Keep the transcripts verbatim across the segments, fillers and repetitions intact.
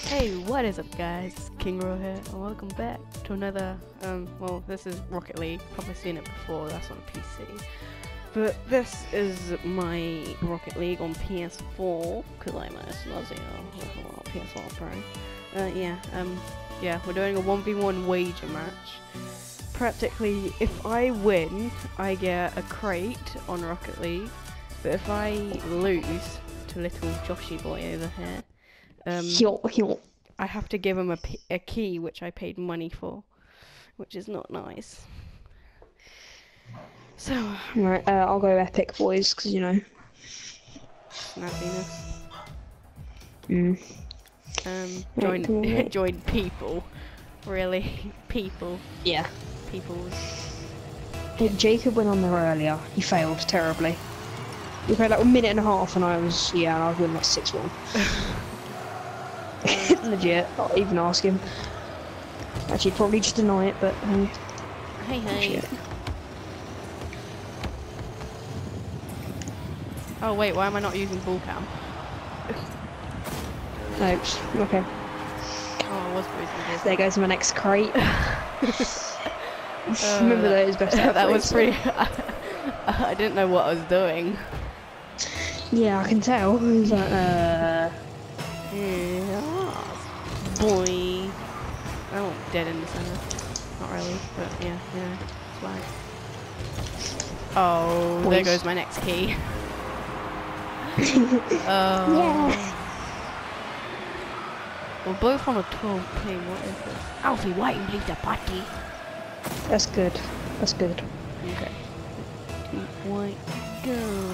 Hey, what is up guys? King Ro here, and welcome back to another, um, well, this is Rocket League. Probably seen it before, that's on P C. But this is my Rocket League on P S four, because I'm a snazzy uh, P S four Pro. Uh, yeah, um, yeah, we're doing a one v one wager match. Practically, if I win, I get a crate on Rocket League, but if I lose to little Joshy boy over here, um, I have to give him a, p a key which I paid money for, which is not nice. So, right, uh, I'll go epic, boys, because you know. Snappiness. Mm. Um, join, Right, join people. Really, people. Yeah. Peoples. Hey, Jacob went on there earlier. He failed terribly. We played like a minute and a half, and I was yeah, and I was winning like six one. Legit. I'll even ask him. Actually, probably just deny it, but um, Hey, hey. shit. Oh wait, why am I not using ball cam? Oops. Okay. Oh, I was supposed to. There goes my next crate. Uh, Remember those best that, that was efforts. pretty. I didn't know what I was doing. Yeah, I can tell. He's like, uh. Yeah, boy. Oh, dead in the center. Not really, but yeah, yeah, it's fine. Oh, there Boys. goes my next key. Oh. Yes. We're both on a twelve team. What is this? Alfie, why you leave the party? That's good. That's good. Okay. White, go.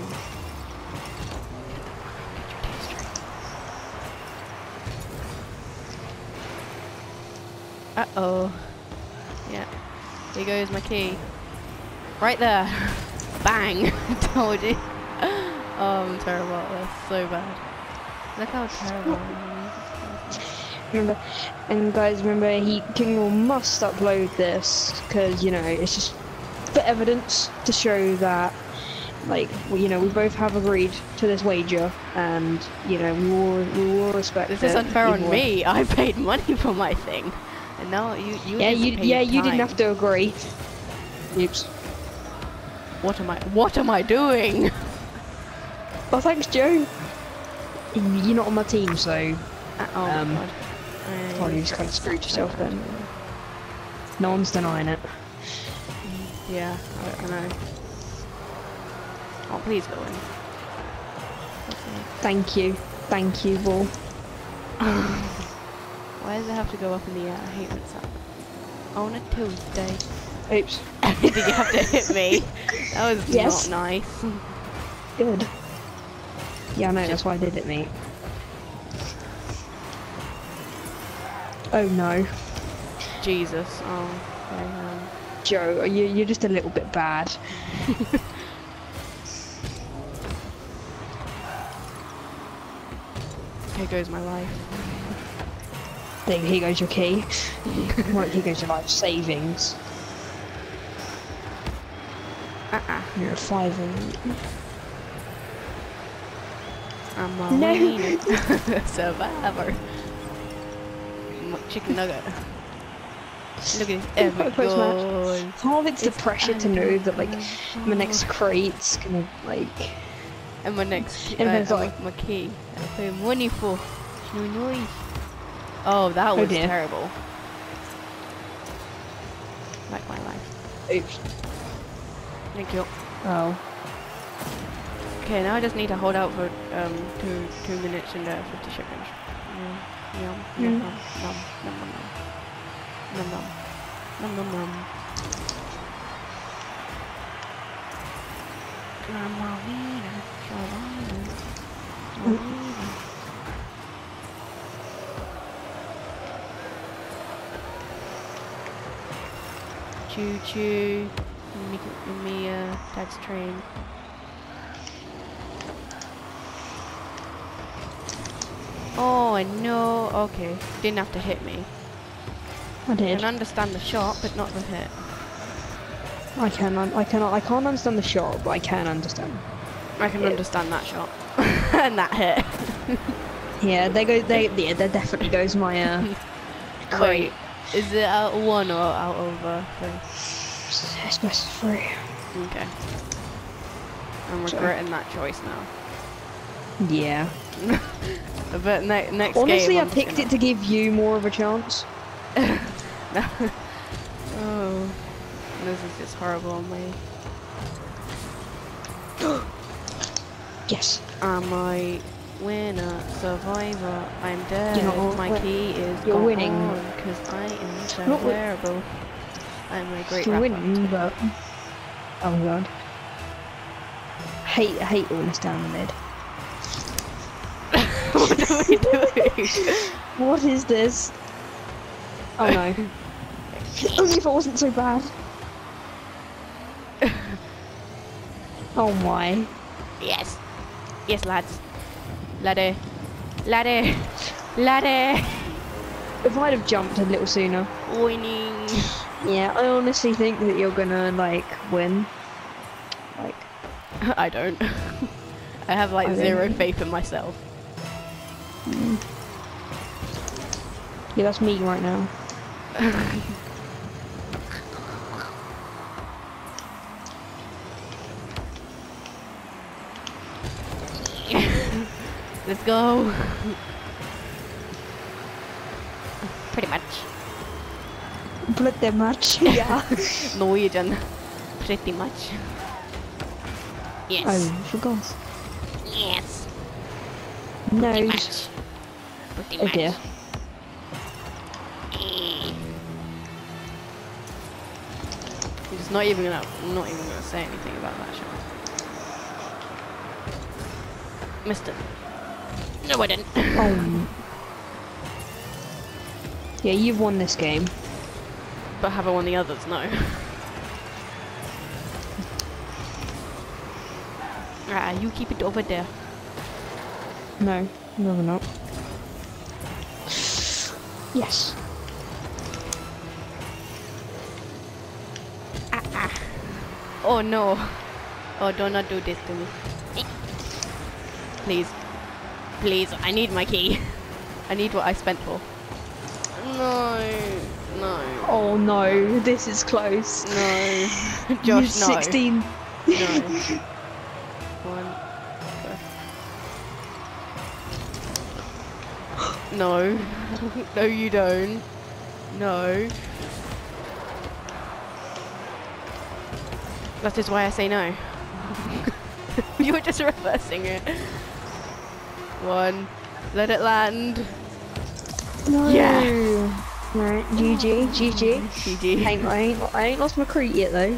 Uh oh. Yeah. Here goes my key. Right there. Bang. Told you. Oh, I'm terrible at this. So bad. Look how terrible I am. Remember, and guys, remember, he King will must upload this because you know it's just for evidence to show that, like, we, you know, we both have agreed to this wager, and you know we will we will respect This it. is unfair on either way. me. I paid money for my thing, and now you you Yeah, didn't you pay yeah you time. didn't have to agree. Oops. What am I? What am I doing? Well, thanks, Joe. You're not on my team, so Uh, oh Um, my god. I- probably just kind of screwed yourself then. No one's denying it. Yeah, I, I know. Oh, please go in. Thank you, thank you, Ball. Why does it have to go up in the air? I hate when it's up. On a Tuesday. Oops. Did you have to hit me? That was Yes. not nice. Good. Yeah, I know, that's why I did it, mate. Oh no. Jesus. Oh. Okay, um. Joe, you, you're just a little bit bad. Here goes my life. There, here goes your key. Right, here goes your life savings. Uh-uh. You're a five and I'm a No. wiener. Survivor. M- Chicken nugget. Look at this epic Post-match. goal. Part of it's the It's pressure to know that, like, unbelievable. my next crate's gonna, like... And my next key, And uh, then it's and like- my, my key. I pay money for. No noise. Oh, that Oh was dear. terrible. Like my life. Oops. Thank you. Oh. Okay, now I just need to hold out for um two two minutes and uh, fifty seconds. Yum yum Mm. yum yum yum yum yum yum yum yum yum. I'm a wiener, survivor. A wiener. Choo choo. Let me, let me uh, tax train. Oh no, okay. Didn't have to hit me. I I did. can understand the shot, but not the hit. I can. I cannot. I can't understand the shot, but I can understand. I can Yeah. understand that shot. And that hit. Yeah, they go. They yeah, there definitely goes my uh. Wait, is it out of one or out of uh, three? It's best of three. Okay. I'm regretting that choice now. Yeah. But ne next Honestly, game, I I'm just picked gonna... it to give you more of a chance. Oh, this is just horrible on me. Yes. Am I winner, survivor? I'm dead. You're not My win- key is You're gone winning. because I am so Not wi- terrible. I'm a great You're rapper. winning, but oh god. Hate, hate all this down the mid. What are we doing? What is this? Oh no. Only if it wasn't so bad. Oh my. Yes. Yes, lads. Laddie. Laddie. Laddie. If I'd have jumped a little sooner. Winning. Yeah, I honestly think that you're gonna, like, win. Like, I don't. I have like I zero don't. faith in myself. mm. Yeah, that's me right now. Let's go. Pretty much. Pretty much, yeah. Norwegian. Pretty much. Yes. Oh, forgot. Yes. No. Pretty much. Pretty Oh much. dear. Eh. I'm just not even gonna, I'm not even gonna say anything about that shot. Missed it. No, I didn't. Oh. Yeah, you've won this game. But have I won the others? No. Ah, you keep it over there. No, never not. Yes. Ah, ah. Oh no. Oh, do not do this to me. Please. Please, I need my key. I need what I spent for. No. No. Oh no, this is close. No. You Josh, no. sixteen. No. One. Go. No. No, you don't. No. That is why I say no. You were just reversing it. One. Let it land. No. Yes. Right, G G, G G. G G. I ain't, I ain't, I ain't lost my crete yet though.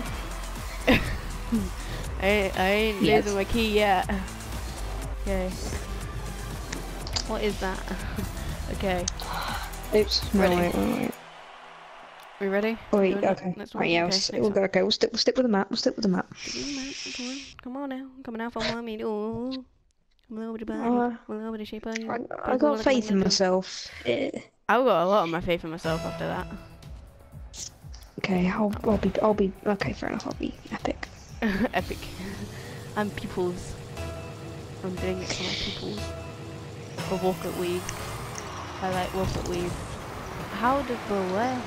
I ain't, I ain't Yes. losing my key yet. Okay. What is that? Okay. Oops. No, Ready? wait, wait, wait. We ready? Oh, wait, Doing it? okay. Next Right, one? yeah, we'll, Okay, s- next we'll one. go. Okay, we'll stick. We'll stick with the map. We'll stick with the map. Come on, man. Come on. Come on now. Coming out from mommy. Oh. Come over the body. Uh, Come over the shape of you. I, I got faith in myself. Eh. I've got a lot of my faith in myself after that. Okay, I'll, I'll be, I'll be. Okay, fair enough. I'll be epic. Epic. I'm peoples. I'm doing it for my peoples. Or Rocket League. I like Rocket League. How did the where?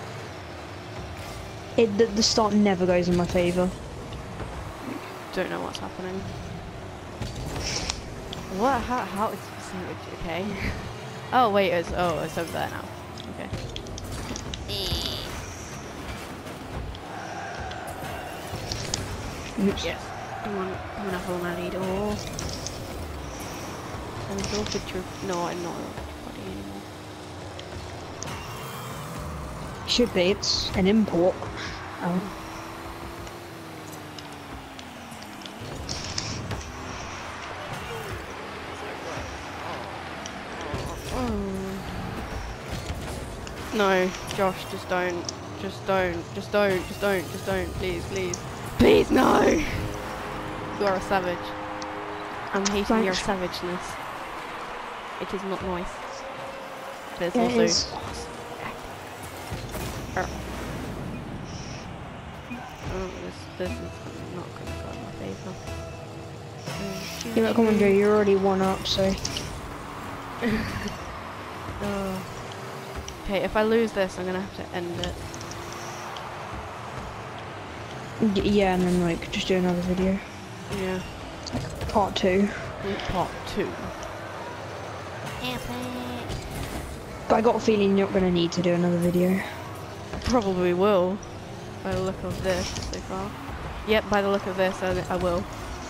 It the, the start never goes in my favour. Don't know what's happening. What? How? How? It's okay. Oh wait, it's oh it's over there now. Okay. Oops. Yes. Come on, I'm gonna hold my lead. Oh. I'm so picture. No, I'm not. Body anymore. Should be. It's an import. Oh. No, Josh, just don't. Just don't. Just don't. Just don't. Just don't. Please, please. Please, no! You are a savage. I'm hating your Thanks. savageness. It is not nice. But it's Yeah, also... it is. Oh, this, this is not going to go in my favour. You're not coming, Joe. You're already one up, so. Oh. Okay, if I lose this, I'm gonna have to end it. Y yeah, and then like just do another video. Yeah. Part two. Part two. But I got a feeling you're not gonna need to do another video. Probably will, by the look of this so far. Yep, by the look of this, I, I will.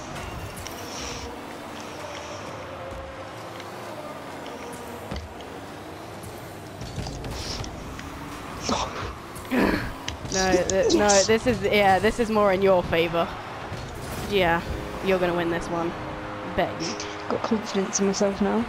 No, th no, this is, yeah, this is more in your favour. Yeah, you're gonna win this one. Bet you. Got confidence in myself now.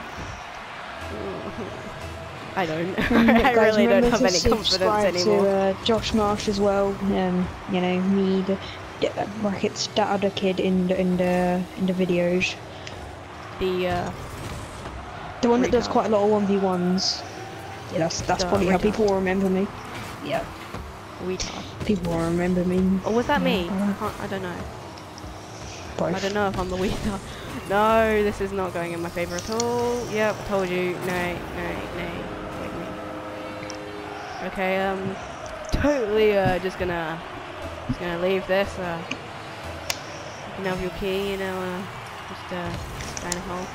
I don't. Um, I guys, really don't remember have to any confidence subscribe anymore. to uh, Josh Marsh as well. Um, you know, me, the, the brackets, that other kid in the in the in the videos. The uh, The one that does retard. quite a lot of one v ones. Yeah, that's that's The probably how retard. people will remember me. Yeah, retard. people will remember me. Or was that me? Uh, I, can't, I don't know. Both. I don't know if I'm the retard. No, this is not going in my favour at all. Yep, told you. No, no, no. Wait me. Okay, um, totally uh, just gonna, just gonna leave this. Uh, you can have your key, you know, uh, just uh, down a hole.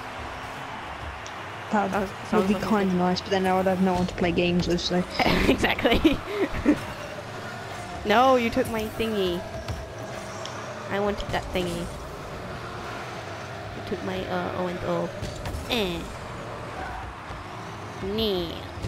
That Sounds- would sounds be like a kind of nice, but then I would have no one to play games with, so. Exactly. No, you took my thingy. I wanted that thingy. You took my uh O and O. Eh. Nee.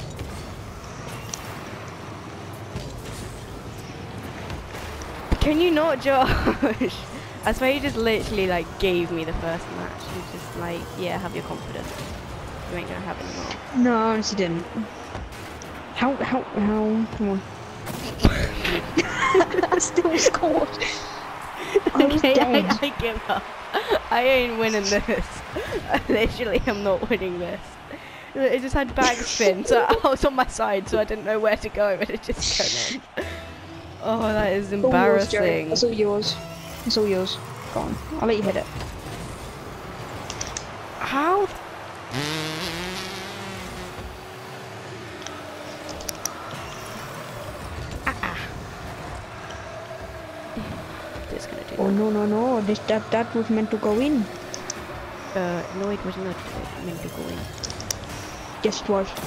Can you not, Josh? I swear you just literally like gave me the first match. You just like, yeah, have your confidence. You ain't gonna have any more. No, I honestly didn't. How, how, how, come on. I still scored. I was Okay, dead. I, I give up. I ain't winning this. Literally, I'm not winning this. It just had backspin, so I was on my side, so I didn't know where to go, but it just went in. Oh, that is All yours, Joe. embarrassing. That's all yours. It's all yours. Go on. I'll let you hit it. How? Just gonna do Oh that. no no no! This that that was meant to go in. Uh, no, it was not meant to go in. Yes, it was.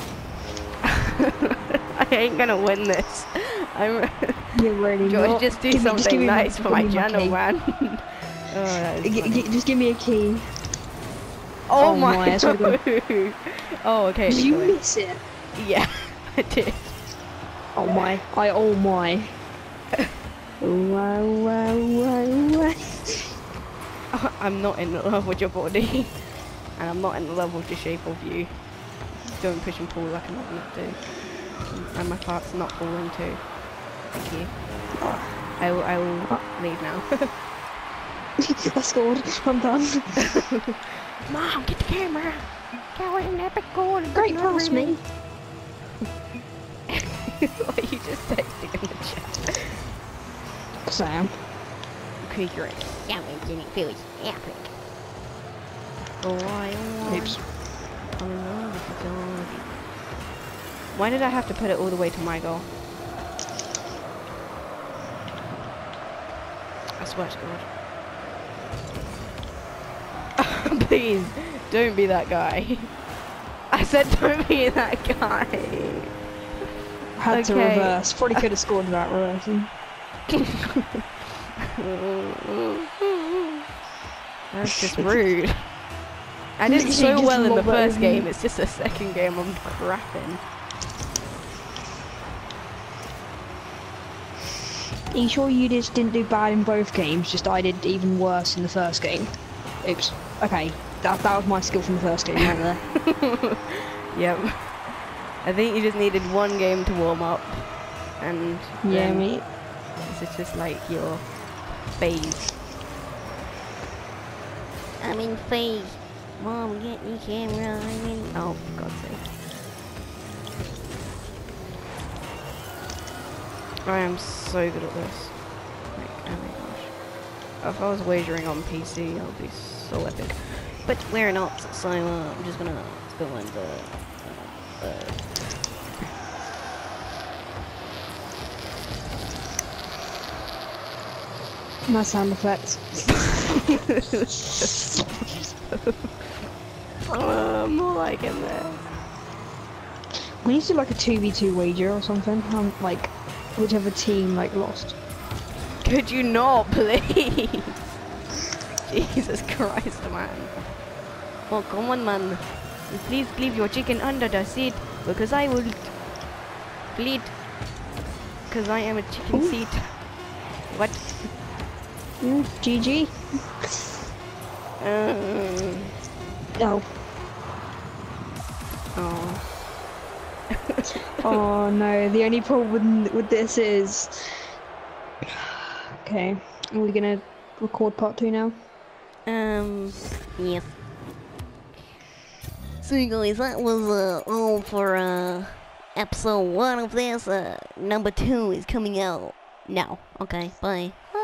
I ain't gonna win this. I'm. You're ready. George, not. just do Give me- just give something me nice my- for give my me channel, key. man. Oh, that is G- funny. g- just give me a key. Oh, oh my! my, that's what I Oh, okay. Did you go in. miss it? Yeah, I did. Oh my! I oh my! Wow wow wow wow! I'm not in love with your body, and I'm not in love with the shape of you. Don't push and pull like I'm not gonna do. And my fart's not falling too. Thank you. I will, I will leave now. I scored. I'm done. Mom, get the camera. That was an epic goal. Great pass, me. What you just texting in the chat. Sam. Okay, great. Yeah, man, didn't feel epic. Oh, I Oops. Why did I have to put it all the way to my goal? I swear to God. Please, don't be that guy. I said don't be that guy. Had to Okay. reverse. Probably could have scored that reversing. That's just rude. I did Literally so just well in the lob it first over. game, it's just the second game I'm crapping. Are you sure you just didn't do bad in both games? Just I did even worse in the first game. Oops. Okay, that that was my skill from the first game right there. Yep. I think you just needed one game to warm up, and Yeah, then mate. this is just like your phase. I'm in phase. Mom, get me camera. I'm in. Oh, for God's sake! I am so good at this. Like, oh my gosh. If I was wagering on P C, I'll be so epic. but we're not, so uh, I'm just gonna go and uh, uh, uh, My sound effects. uh, more like in there. We need to do like a two v two wager or something. Um, like, whichever team like lost. Could you not, please? Jesus Christ, man. Oh, come on, man. Please leave your chicken under the seat, because I will bleed. Because I am a chicken Ooh. seat. What? Mm, G G. Uh, Oh. oh. Oh no, the only problem with, with this is... Okay, are we gonna record part two now? Um, yes. So guys, that was uh, all for uh, episode one of this. Uh, number two is coming out now. Okay, bye.